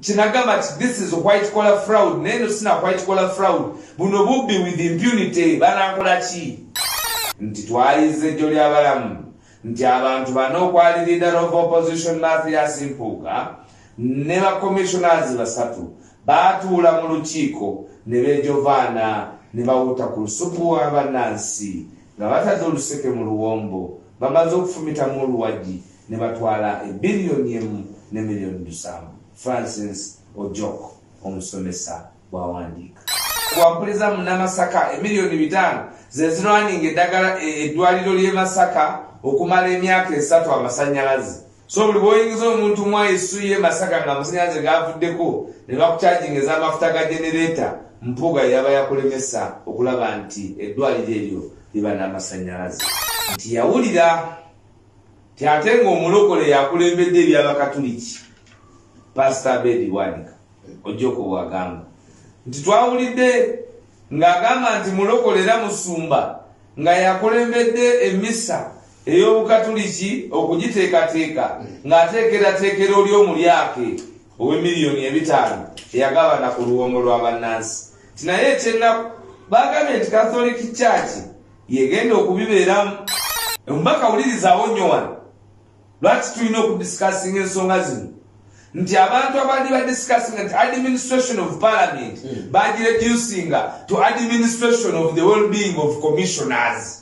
Chinagama, this is white collar fraud. Neno sina white collar fraud. Buno bubbi with impunity. Banakolachi. Nti twalize joli abalamu. Nti abantu bano kwali leader of opposition Mathias Mpuuga ne ba commissioners basatu batuula mu lukiiko ne bejovaana ne bawuta ku lusuku abanansi nga batadde oluseke mu luwombo bamaze okufumita mu oluwagi ne batwala $1 billion. Francis Ojoko omusomesa bwawandiika bwampuliza mu Namasaka $5 million zezirwaninga eddagala eddwaliro ly'e Masaka okumala emyaka 3 amasanyalaze. So buli bwoyingiza omuntu mwa esuye Masaka nga amasanyalaze gavuddeko ne bakucharging ez'amafuta ga generator, Mpuuga yaba yakulemesa okulaba nti eddwaliro eryo liba n'amasanyalaze. Nti yawulira ti ate ng'omulokole yakulembedde eby'Abakatuliki Pastor Bedi Wanika Ojoko bw'agamba nti twawulidde ng'agamba nti mulokole era musumba nga yakulembedde emisa ey'Obukatuliki okugiteekateeka ng'ateekerateekera oli omulyake ow'M5 eyagabana ku luwombo lw'abannansi. Ti naye ekyennaku bagambye nti Catholic Church yegenda okubibeeramu. Omubaka wulirizawo nnyo wano lwaki tulina okudiscussing ensonga zino nti abantu abandi badiscussing nti administration of parliament bagireducing to administration of the well-being of commissioners.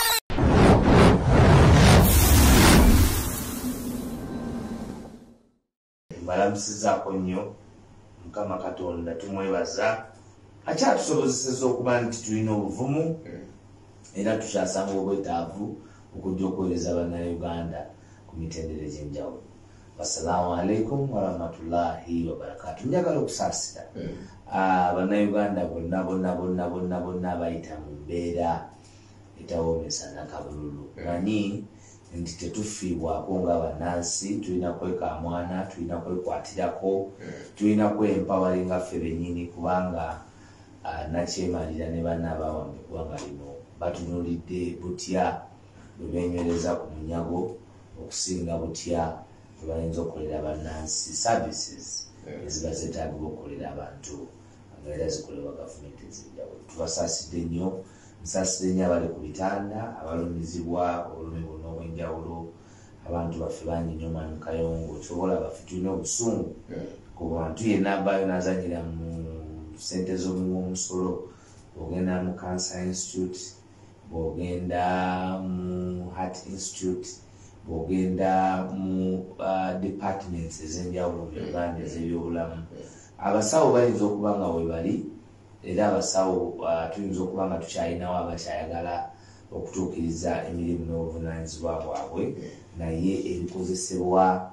Mbalamusizaako nnyo Mukama Katonda tumwebaza akyatusobozeseza okuba nti tulina obuvumu era tukyasanga obwetaavu okujja okuweereza Bannayuganda ku mitendera egy'enjawulo. Assalamu alaikum warahmatullahi wabarakatuh. Njagala okusaasira Bannayuganda bonna abayita mu mbeera etawoomesa nakabululu. Manyi nti tetufiibwako ng'abannansi, tulina kwekamwana, tulina kwekwatirako, tulina kwempawalinga ffe bennyini kubanga nakyemalira ne banna abawambe eggwanga lino batunuulidde butya bwe benywereza ku munyago okusinga butya bwe bayinza okukolera bannansi services eziba zeetaagibwa okukolera abantu nga era zikolebwa gavumenti ez'enjawulo. Tubasaasidde nnyo, nsaasidde nnyo abali ku bitanda abalumizibwa olulimi buno obw'enjawulo, abantu baffe bangi nnyo Manu Kayongo kyobola baffe tulina obusungu ku bantu yenna abaayo n'azanyira mu ssente z'omusolo. Bw'ogenda mu Cancer Institute, bw'ogenda mu Heart Institute, bw'ogenda mu departments ez'enjawulo mu Uganda ez'ebyobulamu, abasawo bayinza okuba nga we bali era abasawo tuyinza okuba nga tukyalinawo abakyayagala okutuukiriza emirimu n'obuvunaanyizibwa bwabwe, naye ebikozesebwa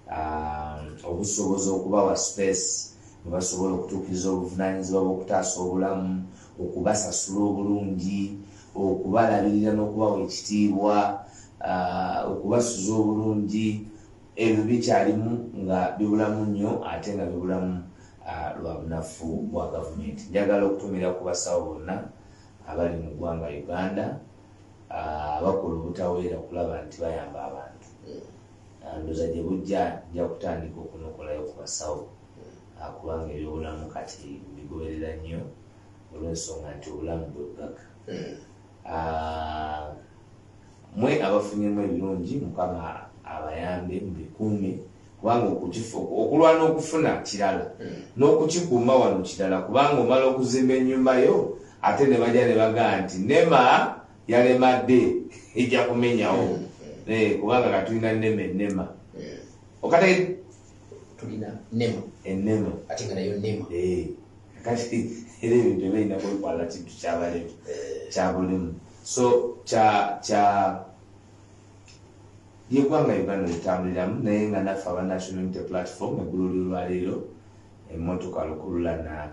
obusobozi okubawa space ne basobola okutuukiriza obuvunaanyizibwa bw'okutaasa obulamu, okubasasula obulungi, okubalabirira n'okubawa ekitiibwa, okubasuza obulungi, ebyo bikyalimu nga bibulamu nnyo ate nga bibulamu lwa bunafu bwa gavumenti. Njagala okutumira ku basawo bonna abali mu ggwanga Uganda abakola obutaweera okulaba nti bayamba abantu. Ndowooza gye bujja nja kutandika okunokolayo ku basawo kubanga ebyobulamu kati bigoberera nnyo olw'ensonga nti obulamu bwe bugaga. Mwe abafunyemu ebirungi Mukama abayambe mubikuume kubanga okulwana okufuna kirala n'okukikuuma wano kirala, kubanga omala okuzimba ennyumba yo ate ne bajja ne bagaa nti NEMA yalemadde ejja kumenyawo kubanga katulina NEMA okate tulina NEMA ate nga nayo NEMA kati era ebintu ebirina kwekwala kintu kyabalemu kya bulimu. So yeggwanga Uganda litambuliramu naye nga naffe aba National Unity Platform eggulu lwaleero emmotoka lukululana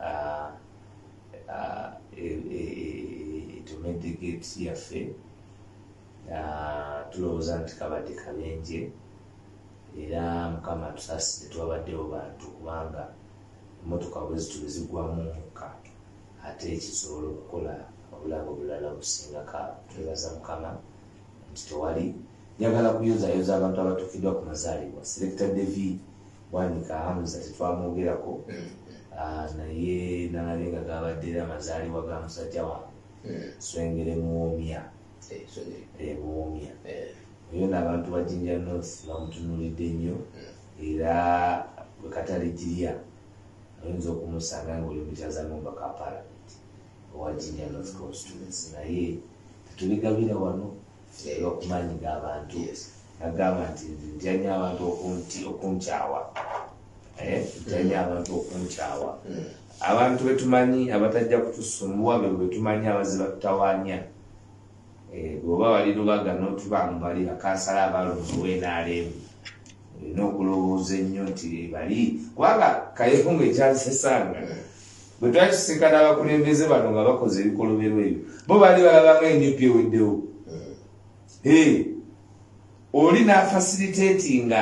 etomedde gate yaffe tulowooza nti kabadde kabenje era Mukama atusaasidde twabaddewo bantu kubanga emmotoka bwe zituba zigwamu omukka ate kisobola okukola obulago bulala obusingako. Twebaza Mukama nti tewali. Njagala kuyozayoza abantu abatuukiddwa ku mazaalibwa. Selector David Bwanika Hamza tetwamwogerako naye nalabye nga gabadde era amazaalibwa ga musajja wa Swengere Muwomya Muwomya oyo n'abantu ba Jinja North bamutunuulidde nnyo era bwe katale jirya oyinza okumusanga ng'oli mukyazanomba ka Parliament owa Jinja North constituency naye tetubigabira wano olw'okumanyiga abantu agamba nti njanya abantu okunkyawa njanya abantu okunkyawa abantu betumanyi abatajja kutusumbuwa betumanyi abaziba tutawanya bw'oba wali Lubaga n'otubambalira kansala abalonzi w'NRM olina okulowooza ennyo nti bali kubanga Kayeekongo ekyazisesanga bwe twakisinkana abakulembeze bano nga bakoze ebikoloberwa ebyo bo bali balaba nga NUP eweddewo oli n'afacilitatinga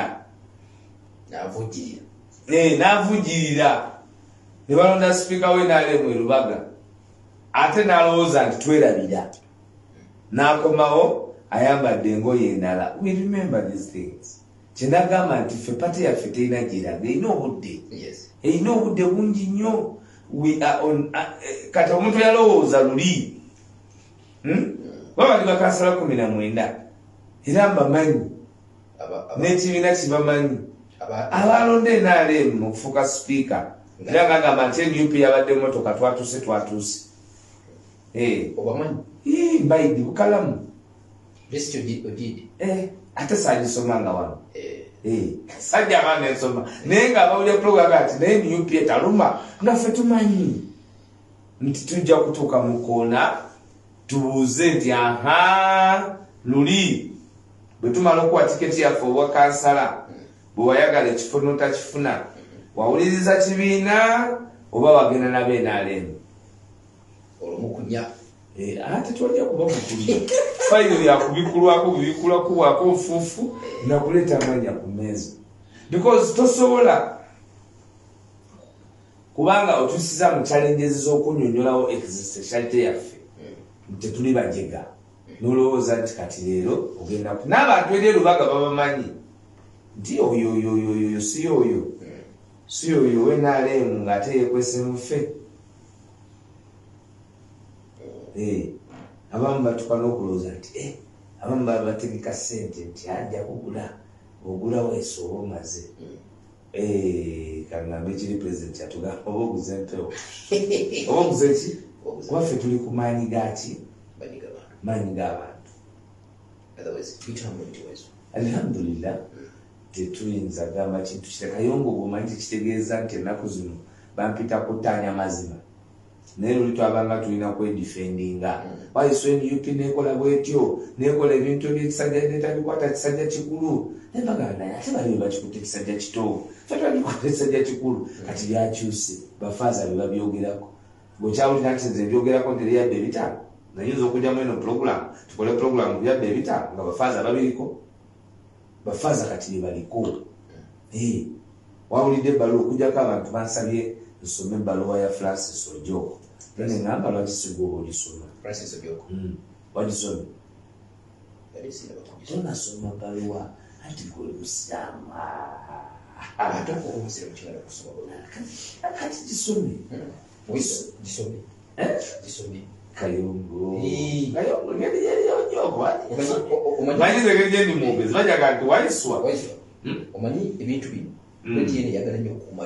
n'avujirira ne balonda sipiika w'NRM e Lubaga ate n'alowooza nti twerabira n'akomawo ayambadde engoye endala. We remember these things. Kyenagamba nti ffe pate yaffe terina gyeraga erina obudde erina obudde bungi nnyo. We are on kati omuntu yalowooza luli babali bakansala 19 era mbamanyi n'ekibiina kibamanyi abalonda NRM okufuuka sipiika era ngagamba nti NUP yabadde motoka twatuuse mbaidi bukalamu ate sagisomanga wano sajja abaana ensoma naye nga abawulira program ati naye NUP etaluma naffe tumanyi nti tujja kutuuka mu koona tubuuze nti luli bwe tumala okuwa tiketi yaffe obwa kansala bwe wayagala ekifo n'otakifuna wawuliriza kibiina oba wagenda na NRM olumukunya ate twajja kuba mukulya fayiro yakubikulwako bibikulwakuwako nfuufu nakuleeta amanya ku meeza because tosobola kubanga otusiza mu challenges z'okunyonyolawo existentiality yaffe tetuli bajega nolowooza nti kati leero ogenda n'abantu eri Lubaga babamanyi nti oyo si oyo w'NRM ng'ate yeekwese muffe abamu batuka n'okulowooza nti abamu bategeka ssente nti ajja kugula ogula weeso oba omaze kangambe ekiri pulezidenti atugamba oba oguze empewo oba oguze ki kubaffe tuli ku maanyi gaki maanyi g'abantu alhamdulillah tetuyinza gamba kintu kitakayongo bwomanyi tekitegeeza nti ennaku zino bampita kuttaanya mazima naye luli twabanga tulina kwedifendinga wayiswe NUP nekola bwetyo nekola ebintu ebyekisajja netabikwata kisajja kikulu nebagana naye ate bali bakikutte ekisajja kito fatwalikwata ekisajja kikulu kati byakyuse bafaaza bebabyogerako gokyawulira nti nze ebyogerako nti lyabba ebitaano nayinza okujjamu eno program tukole program byabba ebitaano nga bafaaza babiriko bafaaza kati bebaliko wawulidde ebbaluwa okujjako abantu bansabye nsome ebbaluwa ya Francis Ojoko nene ngamba lwaki sigwa olisoma wagisome tonasoma bbaluwa anti gwe musiraamu kati gisome Kayongo ngeri yali Ojoko manyize ngeri gyendi mwogezi bajaga nti wayiswa omanyi ebintu bino wetiyene yagala nnyo okuuma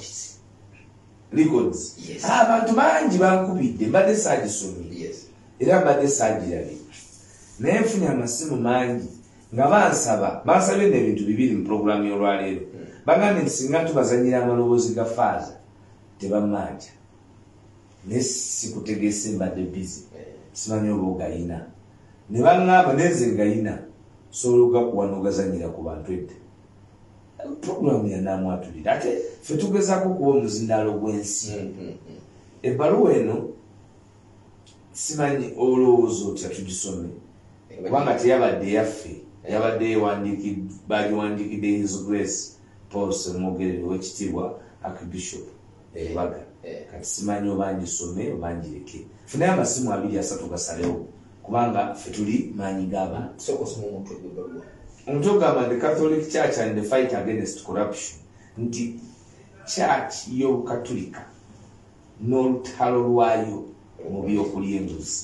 records abantu bangi bankubidde mbadde saagisomye era mbadde saagirabye naye nfunye amasimu mangi nga bansabye n'ebintu bibiri mu programu y'olwaleero bagambye nti singa tubazanyira amaloboozi ga faaza tebamanja naye sikutegeese mbadde busy simanyi oba ogayina ne baŋŋamba nenze ngayina sobola ogakuwa n'ogazanyira ku bantu edde programu yanamwatulira ate ffe tugezaako okuba omuzindaalo gw'ensi ebbaluwa eno simanyi olowooza otya tugisome kubanga teyabadde eyaffe yabadde bagiwandiikidde His Grace Paul Ssemwogerere w'ekitiibwa Archbishop Lubaga kati simanyi oba ngisome oba ngireke funayo amasimu 2-3 gasalewo kubanga ffe tuli maanyi g'abantu omutwe ogamba the Catholic Church and the fight against corruption nti church y'Obukatulika n'olutalo lwayo mu byokulya embuzi.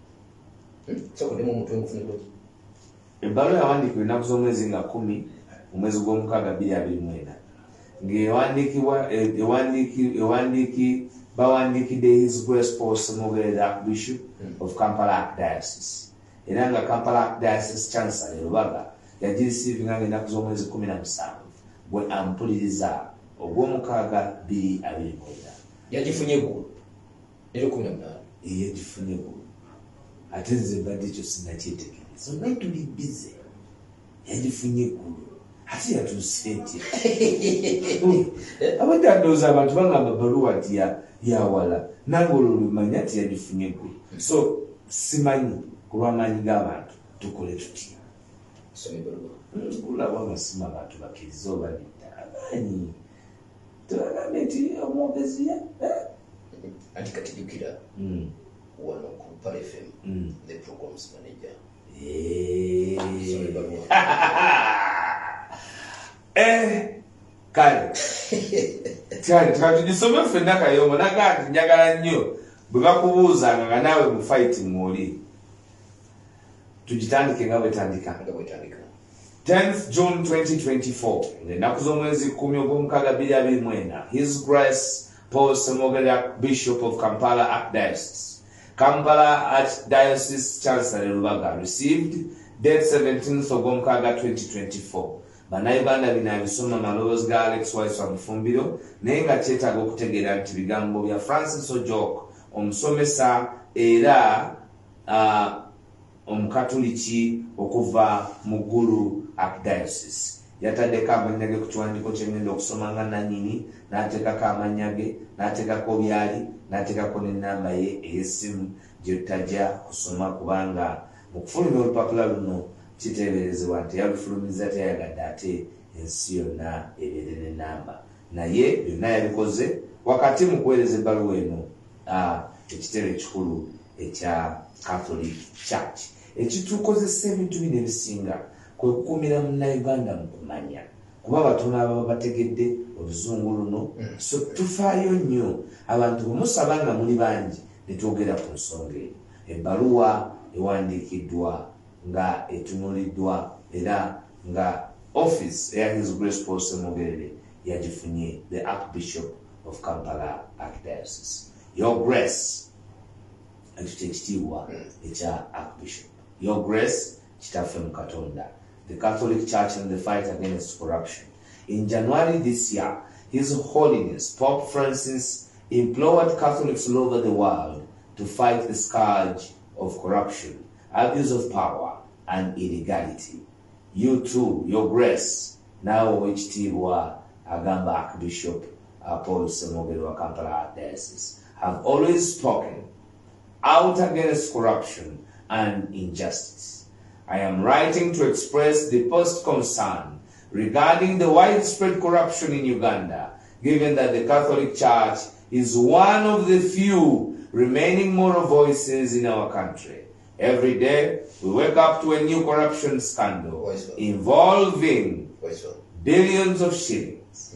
Ebbaluwa yawandiikibwa ennaku z'omwezi nga 10 mu mwezi gw'omukaaga 2024 bawandiikidde His Grace Paul Semogere, the Archbishop of Kampala Archdiocese. Era nga Kampala Archdiocese Chancellor Lubaga yagirisiivinga ng'ennaku z'omwezi 17 bwe ampuliriza ogw'omukaaga 2024. Yagifunye eggulu leero 18. Yagifunye eggulu ate nze mbadde ekyo sinnakyetegereza naye tuli bize. Yagifunye eggulu ate yatuuse etya? Abadde adooza abantu bagamba baluwa nti yawala nange olwo lumanya nti yagifunye eggulu. So simanyi ku lw'amaanyi g'abantu tukole tutya. Kulaba amasima abantu bakkiriza oba nedda amaanyi tubagambye nti omwogezi anti kati jjukira wano ku Pal FM the programs manager kale tugisome ffenna Kayombo nagaa nti njagala nnyo bwe bakubuuzanga nga naawe mu fighting mwoli. Tugitandike nga bwetandika. 10th June 2024 ng'ennaku z'omwezi 10 ogw'omukaaga 2024 His Grace Paul Semogere, Bishop of Kampala Archdiocese, Kampala Archdiocese Chancellor Lubaga, received date 17th ogw'omukaaga 2024. Bannayuganda bino abisoma malowoozi ga Alex Waiswa Mufumbiro naye nga kyetaaga okutegeera nti bigambo bya Francis Ojok, omusomesa era omukatuliki okuva mu Gulu Archdiocese. Yataddeko amannya ge ku kiwandiiko kye ngenda okusoma nga nannyini, n'ateekako amannya ge, n'ateekako byali, n'ateekako n'ennamba ye ey'essimu gye tutajja kusoma kubanga mu kufulumya olupapula luno kiteeberezebwa nti yalufulumiza teyayagadde ate ensi yonna ebeere n'ennamba. Naye byonna yabikoze wakati mu kuweereza ebbaluwa eno ekitero ekikulu ekya Catholic Church. Ekitukozesa ebintu bino ebisinga kwe kukuumira munnayuganda mu kumanya kuba batono ababa bategedde oluzungu luno. So tufaayo nnyo abantu bwe musaba nga muli bangi ne twogera ku nsonga eyo. Ebbaluwa ewandiikiddwa nga etunuliddwa era nga office eya His Grace Paul Semogere yagifunye the Archbishop of Kampala Archdiocese. Your Grace ekyo ekitiibwa ekya Archbishop. Your Grace kitaffe mu Katonda. The Catholic Church and the fight against corruption. In January this year, His Holiness Pope Francis implored Catholics all over the world to fight the scourge of corruption, abuse of power, and illegality. You too, Your Grace, now Owekitiibwa agamba Archbishop Paul Semogere wa Kampala Archdiocese, have always spoken out against corruption and injustice. I am writing to express the post concern regarding the widespread corruption in Uganda, given that the Catholic Church is one of the few remaining moral voices in our country. Every day, we wake up to a new corruption scandal involving billions of shillings.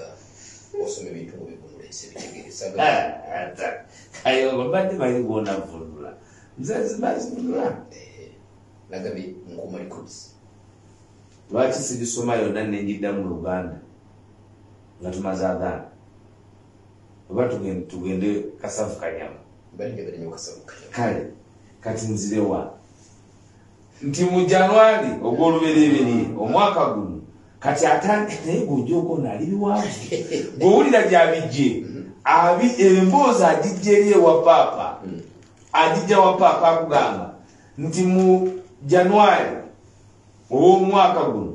Lwaki sigisoma yonna nenjidda mu Luganda nga tumaze agana oba tugende Kasavu Kanyama kale kati nzirewa nti mu Januari ogw'olubereberye omwaka guno kati atandika naye gonjoko nalibiwanvu gwowulira gyabijje emboozi agijja eri ewa paapa agijja wa paapa akugamba nti mu Januari ow'omwaka guno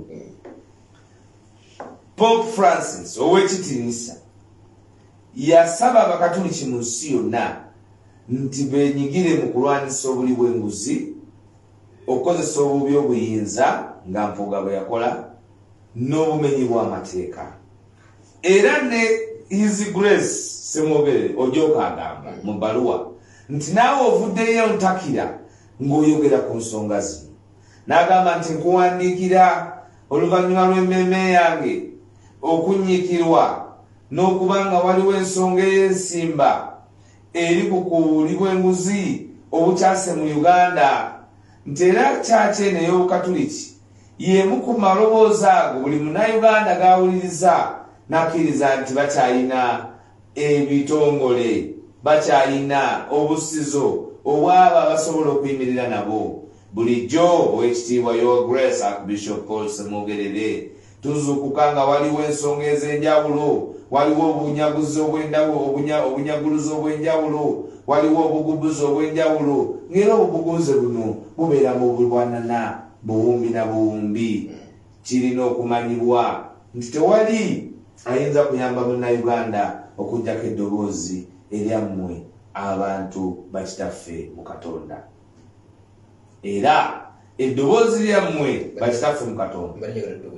Pope Francis ow'ekitiinisa yasaba abakatuliki mu nsi yonna nti benyigire mu kulwanisa obuli bw'enguzi, okukozesa obubi obuyinza nga Mpuuga bwe yakola, n'obumenyi bw'amateeka. Era ne His Grace Semogere Ojok agamba mu bbaluwa nti naawe ovuddeyo ntakira ng'oyogera ku nsonga zino. N'agamba nti nkuwandiikira oluvannyuma lw'emmeeme yange okunyikirwa n'okubanga waliwo ensonga ey'ensimba eri ku kuwulibwa enguzi obukyase mu Uganda nti era kyaki eno ey'Obukatuliki y'emu ku maloboozi ago buli munnayuganda gawuliriza n'akkiriza nti bakyalina ebitongole bakyalina obusizo obwabo abasobola okuyimirira nabo. Bulijjo Oweekitiibwa Your Grace Archbishop Paul Semogerere tuzuukuka nga waliwo ensonga ez'enjawulo, waliwo obunyaguluzi obw'enjawulo, waliwo obugubuzi obw'enjawulo, ng'era obugubuzi buno bubeera mu bulwanana buwumbi na buwumbi. Kirina okumanyibwa nti tewali ayinza kuyamba munnayuganda okuggyako eddoboozi eryammwe abantu bakitaffe mu Katonda. Era eddoboozi lyammwe bakitaffe mu Katonda.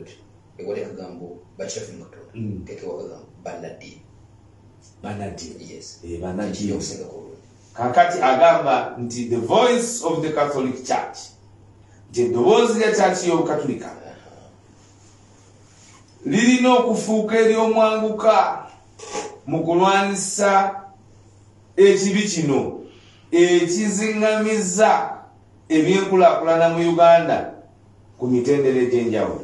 Kakati agamba nti the voice of the Catholic Church, nti eddoboozi lya kyaki y'Obukatulika lirina okufuuka ery'omwanguka mu kulwanisa ekibi kino ekiziŋŋamizza ebyenkulaakulana mu Uganda ku mitendera egy'enjawulo.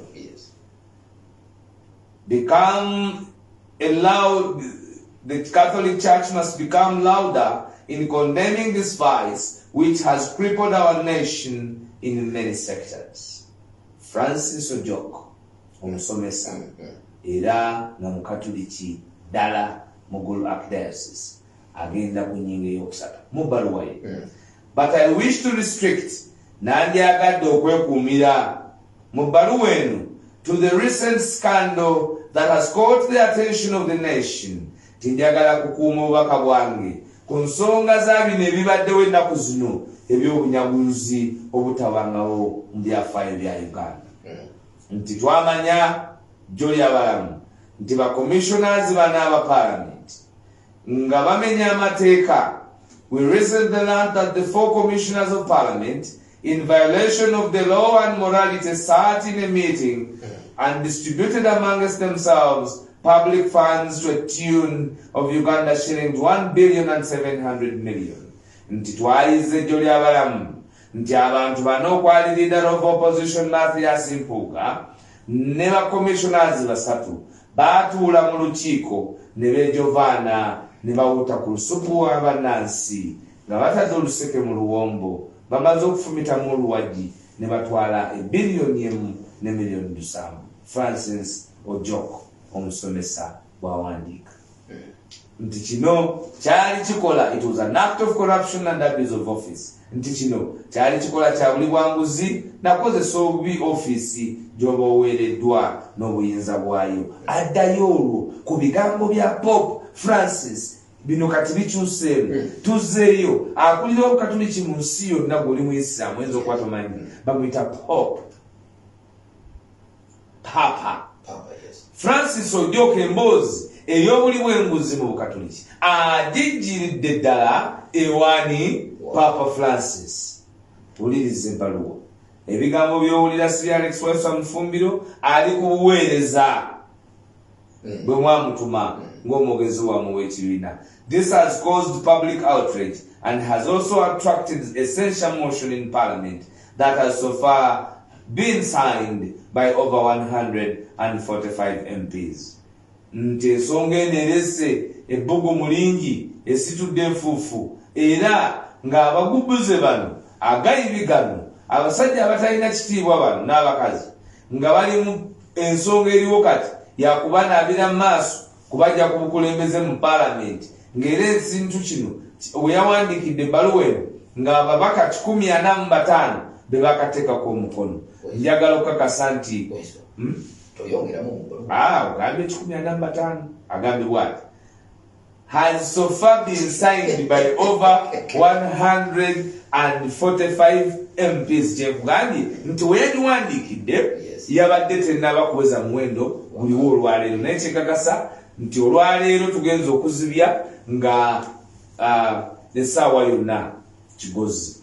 The Catholic Church must become louder in condemning this vice which has crippled our nation in many sectors. Francis Ojok, omusomesa era nga mukatuliki ddala mu Gulu Archdiocese, agenda ku nnyingo ey'okusatu mu bbaluwa ye. But I wish to restrict nandyagadde okwekuumira mu bbaluwa eno to the recent scandal that has caught the attention of the nation. Tinjagala kukuuma obubaka bwange ku nsonga za bino ebibaddewo ennaku zino eby'obunyaguzi obutabangawo mu byafaayo bya Uganda. Nti twamanya jjo ly'abalamu nti bakomissionazi bana aba parliament nga bamenya amateeka. We recently learned that the 4 commissioners of parliament, in violation of the law and morality, sat in a meeting and distributed amongst themselves public funds to a tune of Uganda shillings 1,700,000,000. Nti twayize ejjo ly'abalamu nti abantu bano okwali leader of opposition Mathias Mpuuga ne bakomissionazi basatu baatuula mu lukiiko ne beejovaana ne bawuta ku lusupu wa bannansi nga batadde oluseke mu luwombo bamaze okufumitamu oluwagi ne batwala $1,000,000,700,000. Francis Ojok omusomesa bw'awandiika nti kino kyali kikola, it was an act of corruption and abuse of office. Nti kino kyali kikola kya buli bwanguzi nakozesa obubi ofiisi gy'oba oweereddwa n'obuyinza bwayo. Addayo olwo ku bigambo bya Pope Francis bino kati bikyuseemu tuzzeeyo akulira Obukatuliki mu nsi yonna gw'oli mu Islam oyinza okuba tomanyi bamuyita Pope Papa. Francis Ojok emboozi ey'obuli bw'enguzi mu Bukatuliki agijjiridde ddala ewani Papa Francis. Wuliriza ebbaluwa ebigambo by'owulira Sir Alex Wesa Mufumbiro ali ku buweereza bwe mwamutuma ng'omwogezi wammwe w'ekibiina. This has caused public outrage and has also attracted a censure motion in Parliament that has so far been signed by over 145 MPs. Nti ensonga eno erese ebbugumu lingi esitudde enfuufu era ng'abagubuze bano agayibi gano abasajja abatalina kitiibwa bano n'abakazi nga bali mu ensonga eriwo kati yakubanaabira mu maaso kubajja ku bukulembeze mu Parliament ng'era ekintu kino we yawandiikidde ebbaluwa eno ng'ababaka 145 be bakateekako omukono. Njagala okukakasa nti ogambye 145 agambye bw'ati has so far been signed by over 145 MPs. Kyekugambye nti we yagiwandiikidde yabadde tennaba kuweza muwendo guliwo olwaleero, naye kyekakasa nti olwaleero tugenza okuzibya nga essaawa yonna kigozi.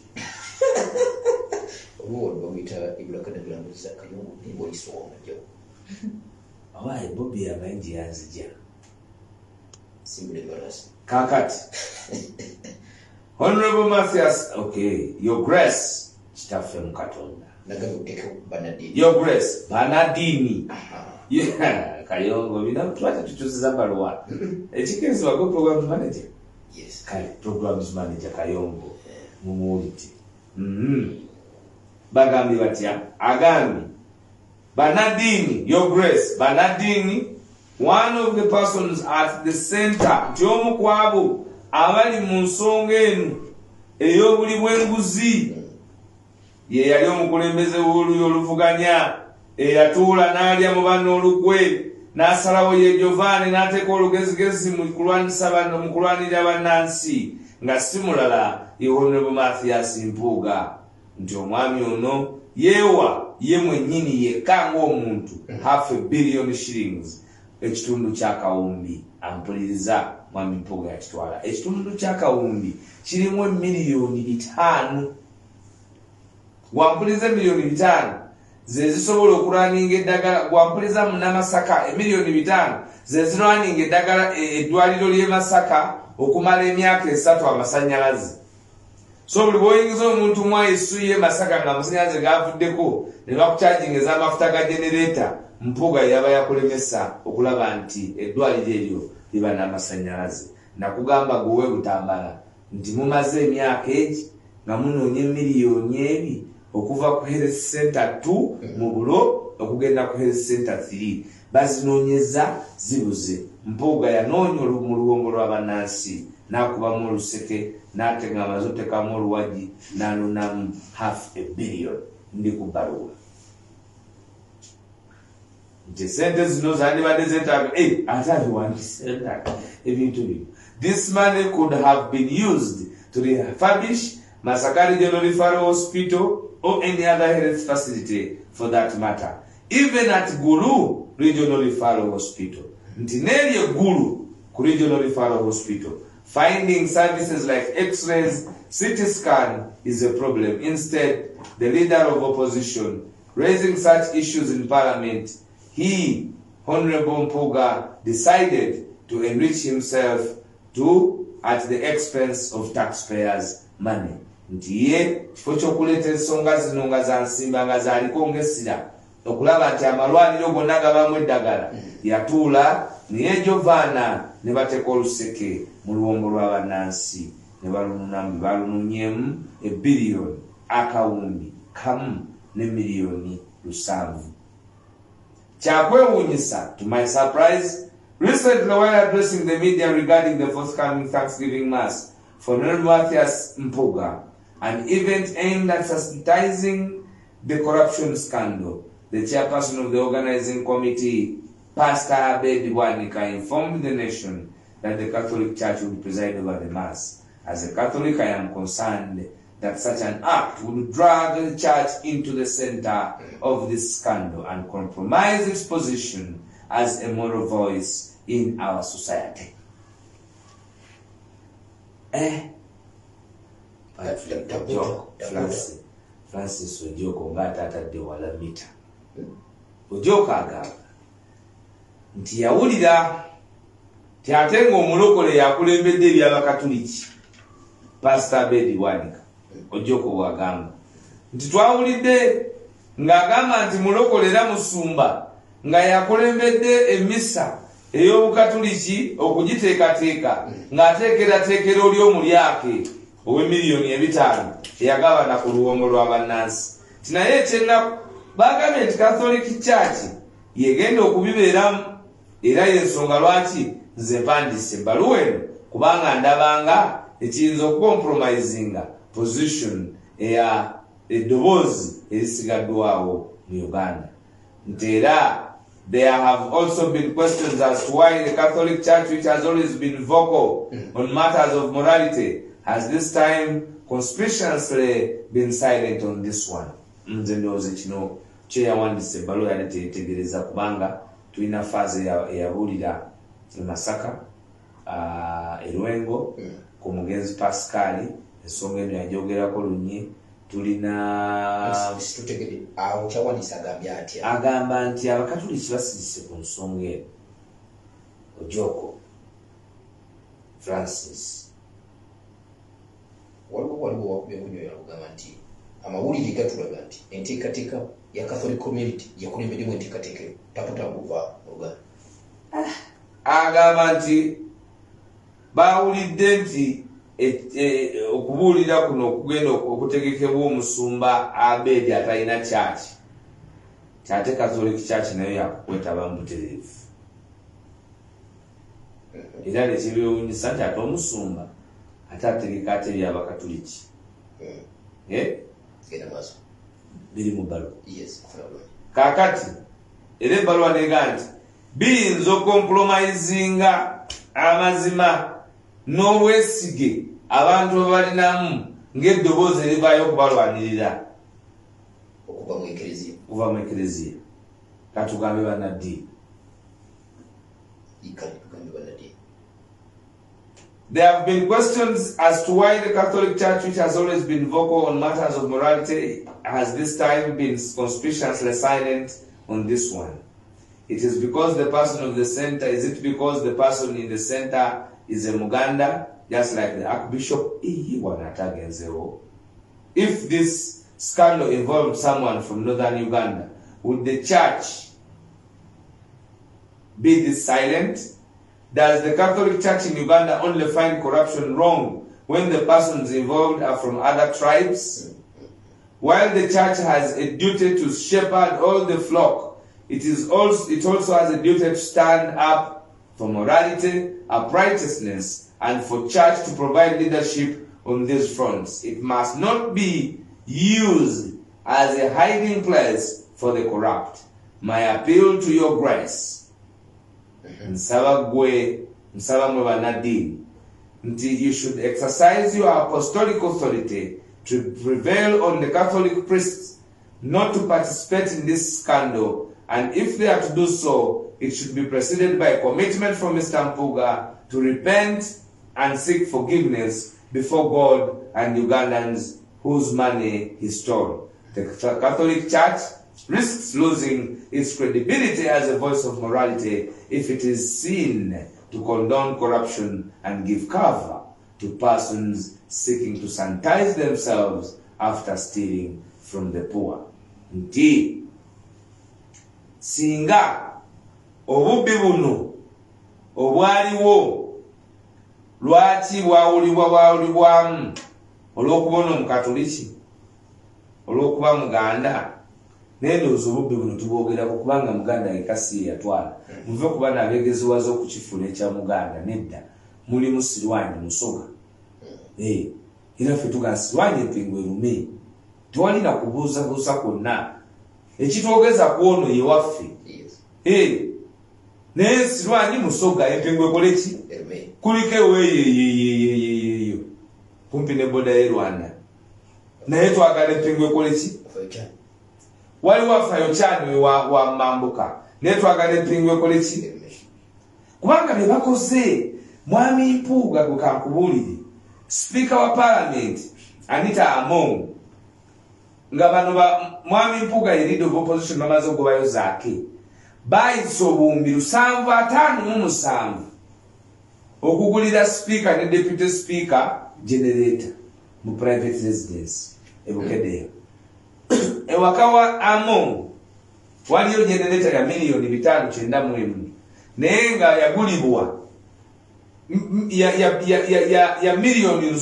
awaye Bobby amayinji yanzija Simply Grace. kakati Honorable Matthias, okay, your grace kitaffe mu Katonda. Your grace banadini. Yeah, Kayongo bina twata tutuziza baluwa. Ekikezi wako program manager. Yes. Kale programs manager Kayongo mumuuliti. Bagambi batya agambi banadini, your grace banadini, one of the persons at the center tyomu kwabo abali mu nsonga eno ey'obuli bw'enguzi ye yali omukulembeze w'oluyo oluvuganya eyatuula n'alya mu bano olukwe n'asalawo ye Giovanni n'ateeka olugezigezi mu kulwanirira bannansi nga si mulala ye Honorable Matthias Mpuuga nti omwami ono yeewa ye mwennyini yekka ng'omuntu $500 million ekitundu ky'akawumbi ampuliriza mwami Mpuuga yakitwala ekitundu ky'akawumbi kirimu $5,000,000 wampuliza $5,000,000 ze zisobola okulwaninga eddagala wampuliza munnamasaka $5,000,000 ze zirwaninga eddagala eddwaliro ly'e Masaka okumala emyaka 3 amasannyalaze so buli bw'oyingiza omuntu mwayisu ye Masaka nga amasannyalaze gavuddeko ne bakukyajinga ez'amafuta ga generator Mpuuga yaba yakulemesa okulaba nti eddwaliro eryo liba n'amasannyalaze nakugamba gwe butambala nti mumaze emyaka egi nga munoonya miliyoni ebi okuva ku health center 2 mu bulo okugenda ku health center 3 bazinoonyeza zibuze Mpuuga yanoonya mu luwombo lw'abannansi n'akubamu oluseke n'atenga amaze otekamu oluwagi n'alunamu $500 million ndi ku bbaluwa nti sente zino zandibadde zeetaaga ate abiwandisa ebintu bino. This money could have been used to refurbish Masaka Regional Referral Hospital or any other health facility for that matter. Even at Gulu Regional Referral Hospital. Ntineri Gulu Regional Referral Hospital. Finding services like X-rays, CT scan is a problem. Instead, the leader of opposition raising such issues in Parliament, he, Honorable Mpuuga, decided to enrich himself at the expense of taxpayers' money. Ntiye kifo ky'okuleeta ensonga zino nga za nsimba nga zaaliko ng'essira okulaba nti amalwaliro gonna gabamu eddagala yatuula naye Giovanna ne bateeka oluseke mu luwombo lw'abannansi ne balununyeemu $1 akawumbi kamu ne $7,000,000. Kyakwewuunyisa, to my surprise, recently while addressing the media regarding the forthcoming Thanksgiving Mass for Honorable Matthias Mpuuga, an event aimed at sanitizing the corruption scandal, the chairperson of the organizing committee, Pastor Abedi Bwanika, informed the nation that the Catholic Church would preside over the Mass. As a Catholic, I am concerned that such an act would drag the Church into the center of this scandal and compromise its position as a moral voice in our society. Francis Ojoko ngata atadde wala mita. Ojoko agamba nti yawulira ti ate ng'omulokole yakulembedde eby'Abakatuliki Pastor Abedi Bwanika. Ojoko bw'agamba nti twawulidde ng'agamba nti mulokolera musumba nga yakulembedde emisa ey'Obukatuliki okugiteekateeka ng'ateekerateekera oli omulyake $5,000,000 eyagabana ku luwombo lw'abannansi. Ti naye ekyennaku baagambye nti Catholic Church yegenda okubibeeramu era y'ensonga lwaki nze mpandiise ebbaluwa eno kubanga ndabanga ekiyinza okukompromisinga position eya eddoboozi erisigaddwawo mu Uganda. Nti era there have also been questions as to why the Catholic Church, which has always been vocal on matters of morality, has this time conspicuously been silent on this one. Nze ndowooza kino kyeyawandisa ebbaluwa yali teyetegereza kubanga tulina faazi eyabuulira e Masaka, e Lwengo, ku mugenzi Pascal, ensonga eno yagyogerako lunyi, tulina tutegede awo kyawandisa agambye atya agamba nti abakatoliki basirise ku nsonga eno Ojoko Francis waliwo wakubye munyo yakugamba nti amawulire gatulaga nti enteekateeka ya Catholic community yakulembeddemu enteekateeka taputambuva mu Uganda. agamba nti bawulidde nti okubuulira kuno okugenda okutegekebwa omusumba Abedi atalina kyaki kyate Catholic Church nayo yakukwetaba mu butereevu era nekibyewunyisa nti ate omusumba ate ategeka ate ebyabakatoliki biri mu bbaluwa kaakati era ebbaluwa neega nti biyinza okompromisinga amazima n'obwesige abantu bebalinamu ng'eddoboozi erivaayo okubalwanirira okuva mu ekereziya katugambe bannaddiini. There have been questions as to why the Catholic Church, which has always been vocal on matters of morality, has this time been conspicuously silent on this one. It is because the person of the center, is it because the person in the center is a Muganda, just like the Archbishop? If this scandal involved someone from northern Uganda, would the church be this silent? Does the Catholic Church in Uganda only find corruption wrong when the persons involved are from other tribes? While the church has a duty to shepherd all the flock, it also has a duty to stand up for morality, uprightness, and for church to provide leadership on these fronts. It must not be used as a hiding place for the corrupt. My appeal to your grace, nsaba mwe bannaddiini, nti you should exercise your apostolic authority to prevail on the Catholic priests not to participate in this scandal, and if they are to do so, it should be preceded by a commitment from Mr. Mpuga to repent and seek forgiveness before God and Ugandans whose money he stole. The Catholic Church risks losing its credibility as a voice of morality if it is seen to condone corruption and give cover to persons seeking to sanitize themselves after stealing from the poor. Nti singa obubbi buno obwaliwo lwaki bwawulibwamu olw'okubona omukatoliki olw'okuba muganda nendowooza obubbi buno tubwogerako kubanga muganda ekasi yatwala muve okuba nabeegezewaza okukifuna ekya muganda nedda mulimu Sirwanyi Musoga era ffe tugaa Sirwanyi empingu erume tewalina kubuuzabuuza kwonna ekitwogeza ku ono ye waffe naye Sirwanyi Musoga empingu ekole ki kuliko eweeyo kumpi ne boda y'e Rwanda naye twagala empingu ekole ki waliwo afayo kyani wa mambuka naye twagala empingu ekole ki kubanga bye bakoze mwami Mpuuga gwe kankubuulire Speaker wa Parliament Anita Among nga bano mwami Mpuuga ye leader of opposition bamaze okugobayo zaake bayisa obuwumbi 757 okugulira speaker ne deputy speaker generator mu private residence ebukeddeyo ewaka wa Among waliyo generator ya milioni 591 naye nga yagulibwa ya milioni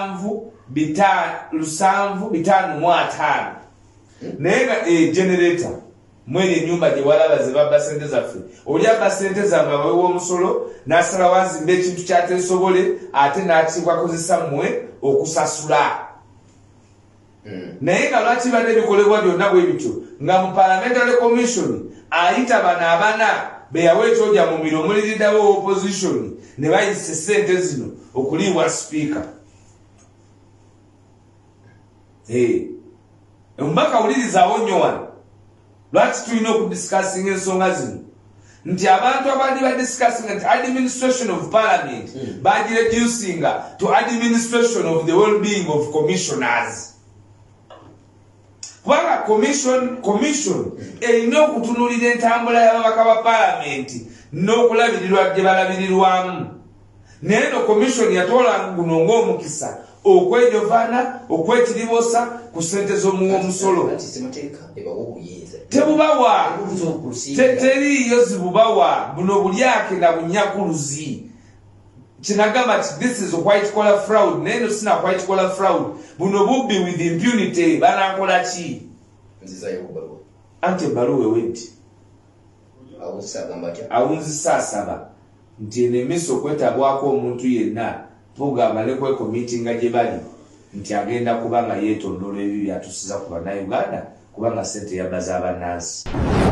755 naye nga generator mwene ennyumba gye walaba ze babba ssente zaffe oli abba ssente zammwe abawewa omusolo n'asala wazimba ekintu kyateesobole ate n'akibakozesa mmwe okusasula naye nga lwaki badde bikolebwa byonna bwe bityo nga mu parliamentary commission ayita bano abana be yawa ekyoja mu miro omuliriddawo opposition ne bayisa ssente zino okuliibwa speaker omubaka wulirizawo nnyo wano lwaki tulina okudiscussinga ensonga zino nti abantu abali badiscussinga nti administration of parliament bagireducinga to administration of the well-being of commissioners kubanga commission erina okutunulira entambula y'ababaka ba palamenti n'okulabirirwa gye balabirirwamu. Naye no commission yatoola guno ng'omukisa okwejovana okwekiribosa ku ssente z'omuwa omusolo. Tebubawa teriyo zibubawa buno bulyake na bunyakuluzi. Kinagamba ti this is a white collar fraud. Naye no sina white collar fraud. Buno bubbi with impunity banankola ki? Anti ebbaluwa eweddi. Awunzisa asaba nti enemiso okwetabwako omuntu yenna tugamba ne kwekomitinga gye bali nti agenda kubanga yeetondola ebyo byatusiza ku Bannayuganda kubanga ssente yabbaza abannansi.